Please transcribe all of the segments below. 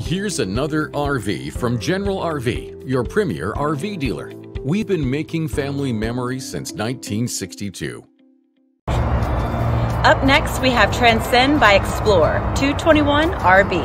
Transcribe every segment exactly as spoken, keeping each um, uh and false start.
Here's another R V from General R V, your premier R V dealer. We've been making family memories since nineteen sixty-two. Up next, we have Transcend by Xplor two twenty-one R B.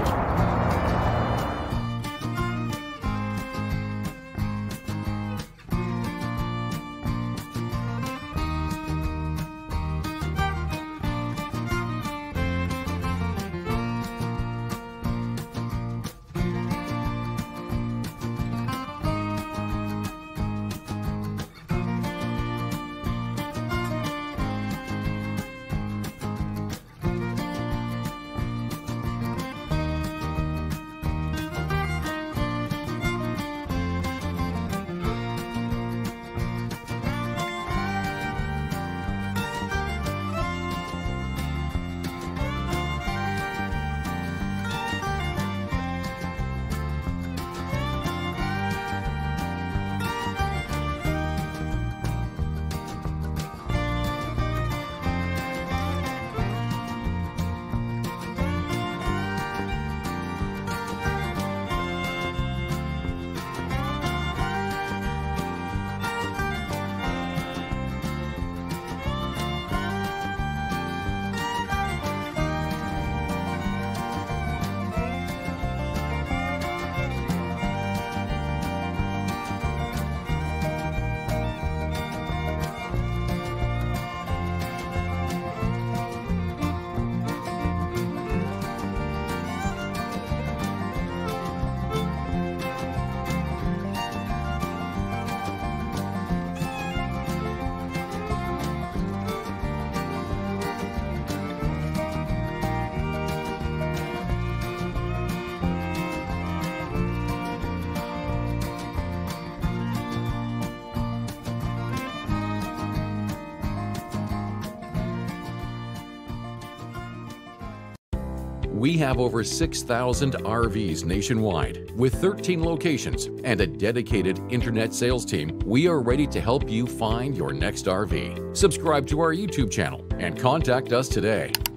We have over six thousand R Vs nationwide with thirteen locations and a dedicated internet sales team. We are ready to help you find your next R V. Subscribe to our YouTube channel and contact us today.